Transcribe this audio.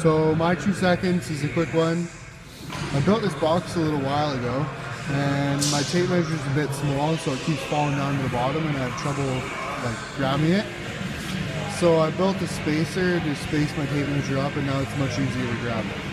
So my 2 seconds is a quick one. I built this box a little while ago, and my tape measure is a bit small, so it keeps falling down to the bottom, and I have trouble like grabbing it. So I built a spacer to space my tape measure up, and now it's much easier to grab it.